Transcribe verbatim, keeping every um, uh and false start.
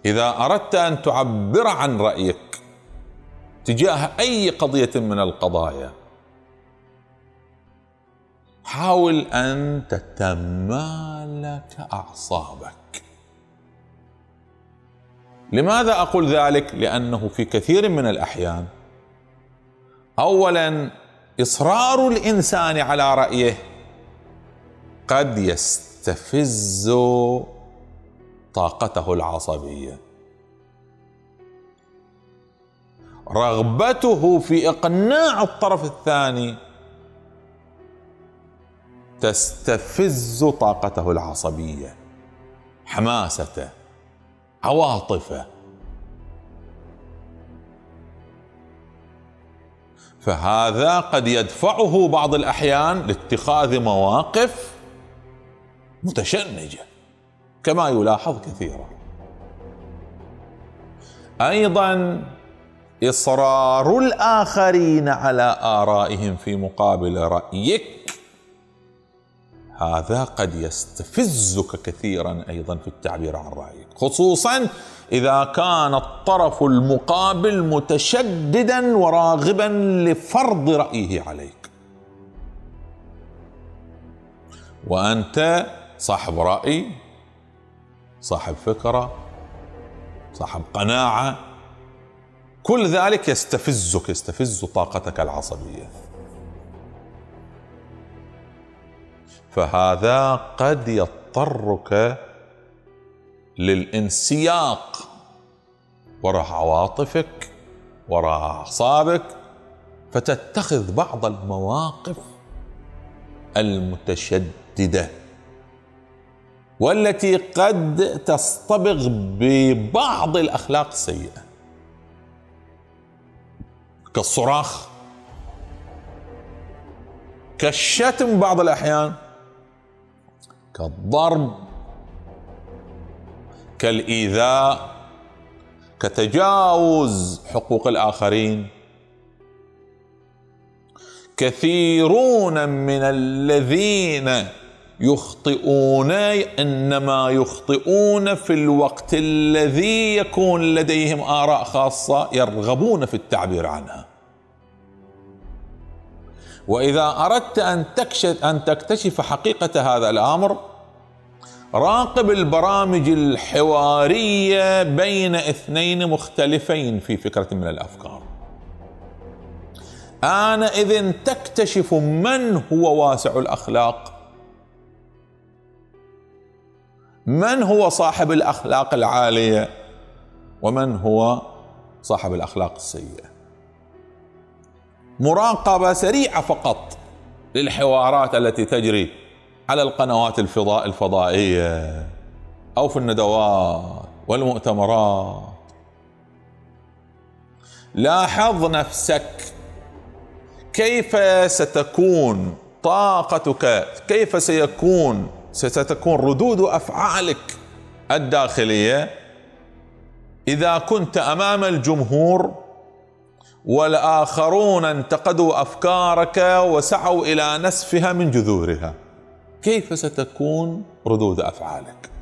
إذا أردت أن تعبر عن رأيك تجاه أي قضية من القضايا حاول أن تتمالك أعصابك. لماذا أقول ذلك؟ لأنه في كثير من الأحيان أولا إصرار الإنسان على رأيه قد يستفز طاقته العصبية، رغبته في إقناع الطرف الثاني تستفز طاقته العصبية، حماسته، عواطفه. فهذا قد يدفعه بعض الأحيان لاتخاذ مواقف متشنجة كما يلاحظ كثيرا. أيضا إصرار الآخرين على آرائهم في مقابل رأيك هذا قد يستفزك كثيرا أيضا في التعبير عن رأيك، خصوصا إذا كان الطرف المقابل متشددا وراغبا لفرض رأيه عليك، وأنت صاحب رأي، صاحب فكرة، صاحب قناعة، كل ذلك يستفزك، يستفز طاقتك العصبية. فهذا قد يضطرك للانسياق وراء عواطفك، وراء أعصابك، فتتخذ بعض المواقف المتشددة والتي قد تصطبغ ببعض الأخلاق السيئة كالصراخ، كالشتم بعض الأحيان، كالضرب، كالإيذاء، كتجاوز حقوق الآخرين. كثيرون من الذين يخطئون إنما يخطئون في الوقت الذي يكون لديهم آراء خاصة يرغبون في التعبير عنها. وإذا أردت أن تكشف أن تكتشف حقيقة هذا الأمر، راقب البرامج الحوارية بين اثنين مختلفين في فكرة من الأفكار. آنئذ تكتشف من هو واسع الأخلاق، من هو صاحب الأخلاق العالية، ومن هو صاحب الأخلاق السيئة. مراقبة سريعة فقط للحوارات التي تجري على القنوات الفضاء الفضائية أو في الندوات والمؤتمرات. لاحظ نفسك كيف ستكون طاقتك، كيف سيكون ستكون ردود أفعالك الداخلية إذا كنت أمام الجمهور والآخرون انتقدوا أفكارك وسعوا إلى نسفها من جذورها. كيف ستكون ردود أفعالك؟